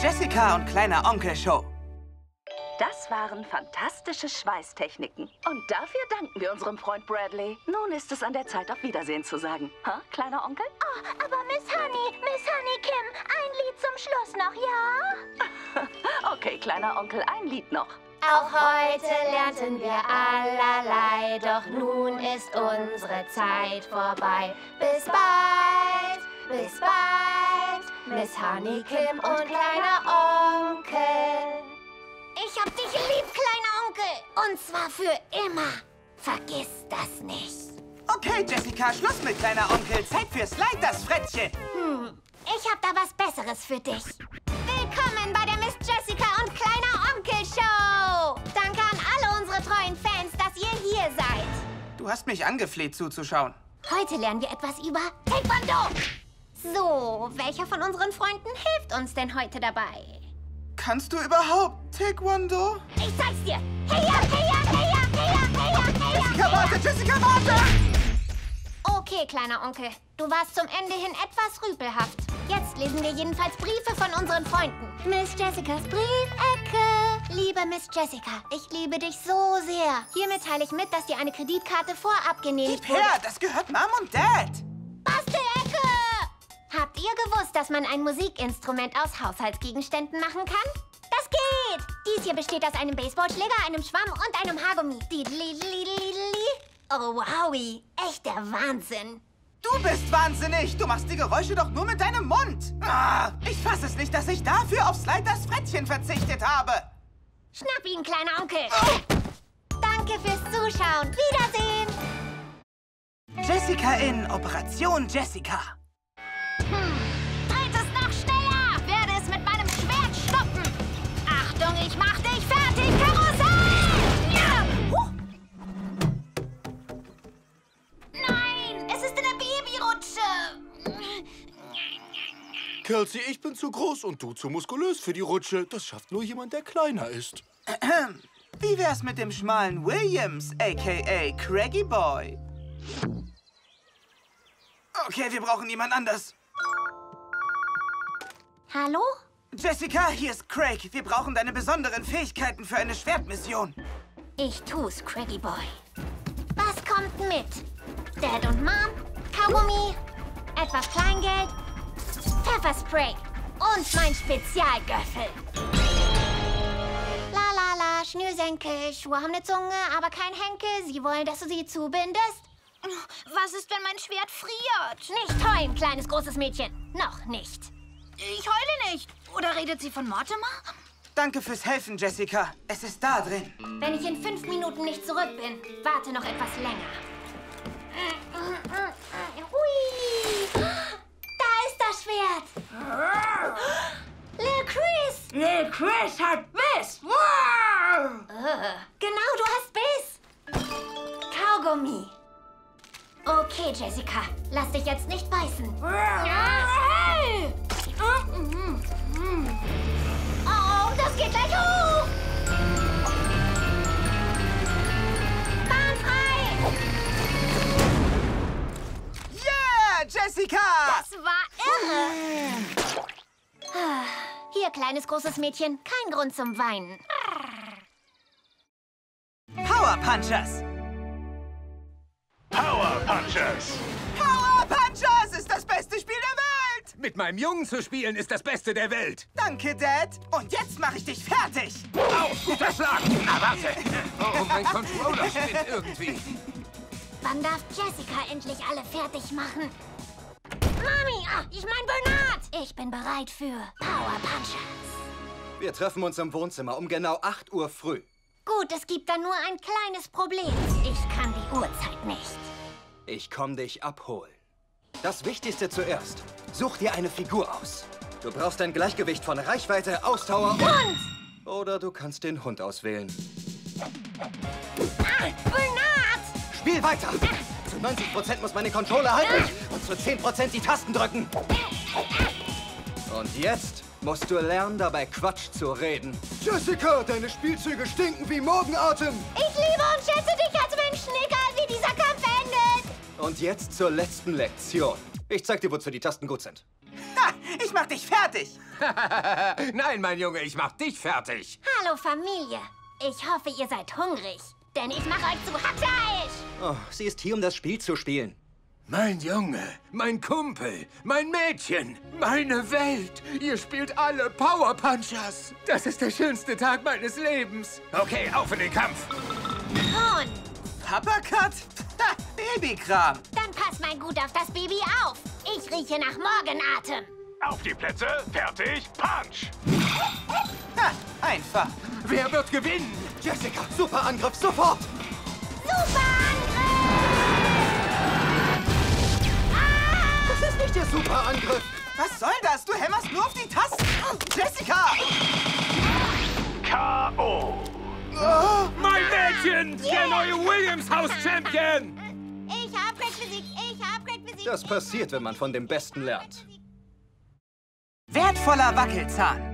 Jessica und kleiner Onkel Show. Das waren fantastische Schweißtechniken. Und dafür danken wir unserem Freund Bradley. Nun ist es an der Zeit, auf Wiedersehen zu sagen. Ha, kleiner Onkel? Oh, aber Miss Honey Kim, ein Lied zum Schluss noch, ja? Okay, kleiner Onkel, ein Lied noch. Auch heute lernten wir allerlei, doch nun ist unsere Zeit vorbei. Bis bald, Miss Honey Kim und kleiner Onkel. Ich hab dich lieb, kleiner Onkel. Und zwar für immer. Vergiss das nicht. Okay, Jessica, Schluss mit kleiner Onkel. Zeit für Slide das Frettchen. Ich hab da was Besseres für dich. Willkommen bei der Miss Jessica und kleiner Onkel Show. Danke an alle unsere treuen Fans, dass ihr hier seid. Du hast mich angefleht zuzuschauen. Heute lernen wir etwas über Taekwondo. So, welcher von unseren Freunden hilft uns denn heute dabei? Kannst du überhaupt Taekwondo? Ich zeig's dir. Heya, heya, heya, heya, heya, heya. Jessica, warte! Jessica, warte! Okay, kleiner Onkel. Du warst zum Ende hin etwas rüpelhaft. Jetzt lesen wir jedenfalls Briefe von unseren Freunden. Miss Jessicas Briefecke. Liebe Miss Jessica, ich liebe dich so sehr. Hiermit teile ich mit, dass dir eine Kreditkarte vorab genehmigt Gib wurde. her, das gehört Mom und Dad. Bastelecke! Habt ihr gewusst, dass man ein Musikinstrument aus Haushaltsgegenständen machen kann? Das geht! Dies hier besteht aus einem Baseballschläger, einem Schwamm und einem Haargummi. Oh, wowie. Echter Wahnsinn. Du bist wahnsinnig. Du machst die Geräusche doch nur mit deinem Mund. Ah, ich fasse es nicht, dass ich dafür auf Slide das Frettchen verzichtet habe. Schnapp ihn, kleiner Onkel. Danke fürs Zuschauen. Wiedersehen. Jessica in Operation Jessica. Dreht es noch schneller. Werde es mit meinem Schwert stoppen. Achtung, ich mach dich fertig, Karussell. Ja. Nein, es ist in der Babyrutsche. Kelsey, ich bin zu groß und du zu muskulös für die Rutsche. Das schafft nur jemand, der kleiner ist. Wie wär's mit dem schmalen Williams, a.k.a. Craggy Boy? Okay, wir brauchen jemand anders. Hallo? Jessica, hier ist Craig. Wir brauchen deine besonderen Fähigkeiten für eine Schwertmission. Ich tu's, Craggy Boy. Was kommt mit? Dad und Mom, Kaugummi, etwas Kleingeld, Pfefferspray und mein Spezialgöffel. La la la, Schnürsenkel, Schuhe haben eine Zunge, aber kein Henkel. Sie wollen, dass du sie zubindest? Was ist, wenn mein Schwert friert? Nicht heulen, kleines, großes Mädchen. Noch nicht. Ich heule nicht. Oder redet sie von Mortimer? Danke fürs Helfen, Jessica. Es ist da drin. Wenn ich in 5 Minuten nicht zurück bin, warte noch etwas länger. Hui! Da ist das Schwert. Lil Chris! Lil Chris hat Biss. Genau, du hast Biss. Kaugummi. Okay, Jessica, lass dich jetzt nicht beißen. Oh, das geht gleich hoch. Bahn frei. Yeah, Jessica! Das war irre. Hier, kleines, großes Mädchen, kein Grund zum Weinen. Power Punchers! Power Punchers! Power Punchers ist das beste Spiel der Welt! Mit meinem Jungen zu spielen ist das Beste der Welt. Danke, Dad. Und jetzt mache ich dich fertig. Au, guter Schlag. Na, warte. Oh, mein Controller spinnt irgendwie. Wann darf Jessica endlich alle fertig machen? Mami, ich mein Bernard. Ich bin bereit für Power Punchers. Wir treffen uns im Wohnzimmer um genau 8 Uhr früh. Gut, es gibt da nur ein kleines Problem. Ich kann die Uhrzeit nicht. Ich komm dich abholen. Das Wichtigste zuerst. Such dir eine Figur aus. Du brauchst ein Gleichgewicht von Reichweite, Ausdauer Hund! Oder du kannst den Hund auswählen. Bernard! Spiel weiter! Zu 90% muss man den Controller halten und zu 10% die Tasten drücken. Und jetzt musst du lernen, dabei Quatsch zu reden. Jessica, deine Spielzüge stinken wie Morgenatem. Ich liebe und schätze dich als Menschen, egal wie dieser Kampf endet. Und jetzt zur letzten Lektion. Ich zeig dir, wozu die Tasten gut sind. Ha, ich mach dich fertig. Nein, mein Junge, ich mach dich fertig. Hallo, Familie. Ich hoffe, ihr seid hungrig. Denn ich mache euch zu Hackfleisch. Oh, sie ist hier, um das Spiel zu spielen. Mein Junge, mein Kumpel, mein Mädchen, meine Welt. Ihr spielt alle Power Punchers. Das ist der schönste Tag meines Lebens. Okay, auf in den Kampf. Und Papakat? Ha, Babykram. dann pass mal gut auf das Baby auf. Ich rieche nach Morgenatem. Auf die Plätze, fertig, Punch! Ha, einfach. Wer wird gewinnen? Jessica, Superangriff, sofort! Das ist nicht der Superangriff. Was soll das? Du hämmerst nur auf die Tasten. Jessica! K.O. Mein Mädchen, der neue Williams-Haus-Champion. Ich hab Craig besiegt. Ich hab Craig besiegt. Das passiert, wenn man von dem Besten lernt. Wertvoller Wackelzahn.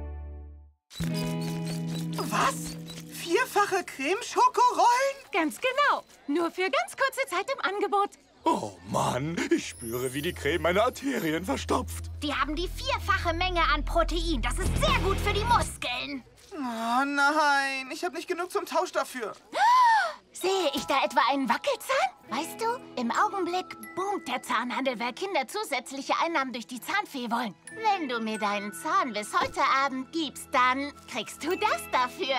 Was? 4-fache Creme-Schokorollen? Ganz genau. Nur für ganz kurze Zeit im Angebot. Oh Mann, ich spüre, wie die Creme meine Arterien verstopft. Die haben die 4-fache Menge an Protein. Das ist sehr gut für die Muskeln. Oh nein, ich habe nicht genug zum Tausch dafür. Sehe ich da etwa einen Wackelzahn? Weißt du, im Augenblick boomt der Zahnhandel, weil Kinder zusätzliche Einnahmen durch die Zahnfee wollen. Wenn du mir deinen Zahn bis heute Abend gibst, dann kriegst du das dafür.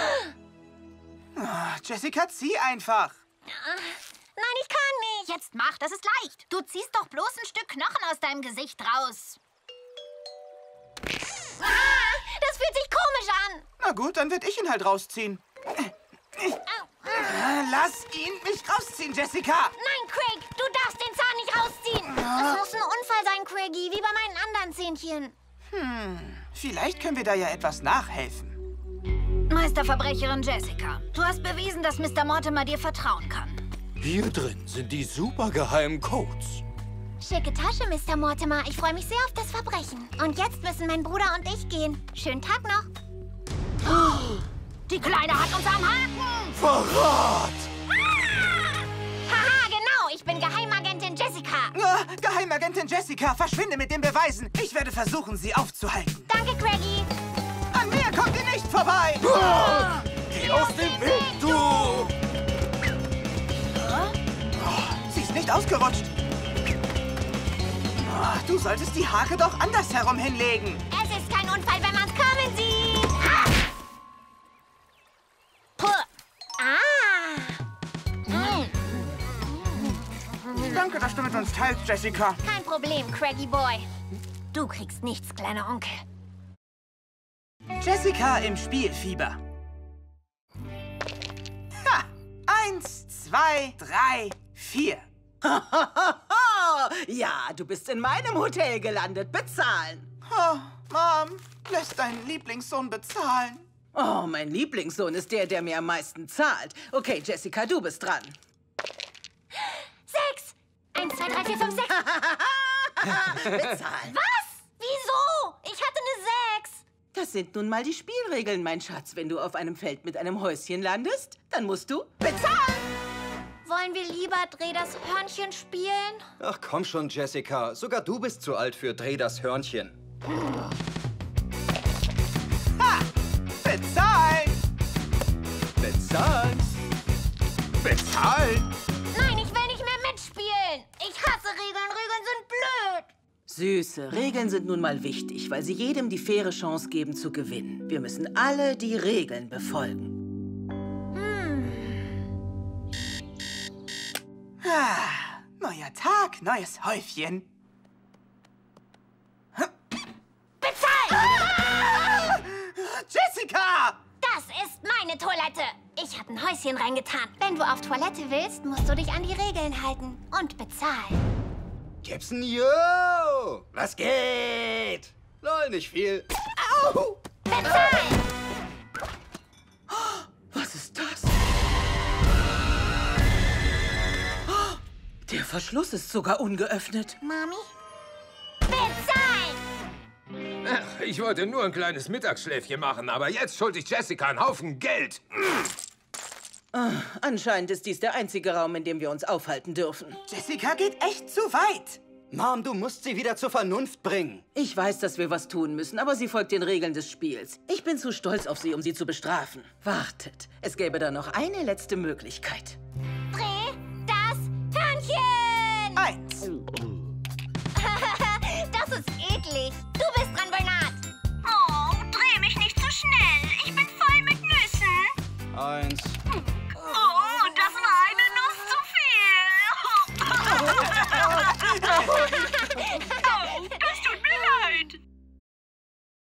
Jessica, zieh einfach. Nein, ich kann nicht. Jetzt mach, das ist leicht. Du ziehst doch bloß ein Stück Knochen aus deinem Gesicht raus. Das fühlt sich komisch an. Na gut, dann werd ich ihn halt rausziehen. Lass ihn mich rausziehen, Jessica. Nein, Craig, du darfst den Zahn nicht rausziehen. Das muss ein Unfall sein, Craigie, wie bei meinen anderen Zähnchen. Vielleicht können wir da ja etwas nachhelfen. Meisterverbrecherin Jessica, du hast bewiesen, dass Mr. Mortimer dir vertrauen kann. Hier drin sind die supergeheimen Codes. Schicke Tasche, Mr. Mortimer. Ich freue mich sehr auf das Verbrechen. Und jetzt müssen mein Bruder und ich gehen. Schönen Tag noch. Die Kleine hat uns am Haken. Verrat! Haha, genau. Ich bin Geheimagentin Jessica. Geheimagentin Jessica, verschwinde mit den Beweisen. Ich werde versuchen, sie aufzuhalten. Danke, Craigie. An mir kommt ihr nicht vorbei. Geh aus dem Weg, du! Sie ist nicht ausgerutscht. Du solltest die Hake doch andersherum hinlegen. Es ist kein Unfall, wenn man's kommen sieht. Danke, dass du mit uns teilst, Jessica. Kein Problem, Craigie Boy. Du kriegst nichts, kleiner Onkel. Jessica im Spielfieber. Ha! 1, 2, 3, 4. Ja, du bist in meinem Hotel gelandet. Bezahlen. Oh, Mom, lässt deinen Lieblingssohn bezahlen. Oh, mein Lieblingssohn ist der mir am meisten zahlt. Okay, Jessica, du bist dran. 6. 1, 2, 3, 4, 5, 6. Bezahlen. Was? Wieso? Ich hatte eine 6. Das sind nun mal die Spielregeln, mein Schatz. Wenn du auf einem Feld mit einem Häuschen landest, dann musst du bezahlen. Wollen wir lieber Dreh das Hörnchen spielen? Ach komm schon, Jessica. Sogar du bist zu alt für Dreh das Hörnchen. Ha! Bezahlen! Bezahlen! Bezahlen? Nein, ich will nicht mehr mitspielen. Ich hasse Regeln. Regeln sind blöd. Süße, Regeln sind nun mal wichtig, weil sie jedem die faire Chance geben zu gewinnen. Wir müssen alle die Regeln befolgen. Neuer Tag, neues Häufchen. Bezahlen! Jessica! Das ist meine Toilette. Ich habe ein Häuschen reingetan. Wenn du auf Toilette willst, musst du dich an die Regeln halten und bezahlen. Gibson, yo! Was geht? Lol, nicht viel. Au! Bezahlen! Was ist das? Der Verschluss ist sogar ungeöffnet. Mami? Bezahlen! Ach, ich wollte nur ein kleines Mittagsschläfchen machen, aber jetzt schulde ich Jessica einen Haufen Geld. Anscheinend ist dies der einzige Raum, in dem wir uns aufhalten dürfen. Jessica geht echt zu weit. Mom, du musst sie wieder zur Vernunft bringen. Ich weiß, dass wir was tun müssen, aber sie folgt den Regeln des Spiels. Ich bin zu stolz auf sie, um sie zu bestrafen. Wartet, es gäbe da noch eine letzte Möglichkeit. Dreh